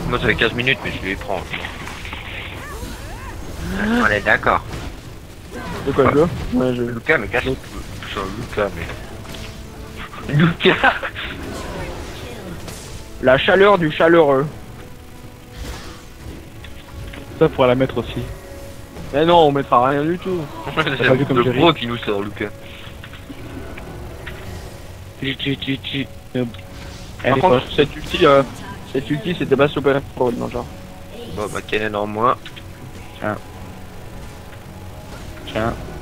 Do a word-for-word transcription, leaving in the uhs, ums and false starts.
Moi ça fait quinze minutes mais je les prends. On est d'accord. De quoi je veux? Ouais, je... Lucas mais casse. Sur Lucas mais. Lucas. La chaleur du chaleureux. Ça pourra la mettre aussi. Mais non, on mettra rien du tout. C'est pas vu comme le Jerry. gros qui nous sort Lucas. Tu, tu, tu, tu. Euh, Par elle est contre, poche. cette ulti, euh, cette ulti c'était pas super pro dans le genre. Bon bah Kennen en moins. Tiens. Tiens.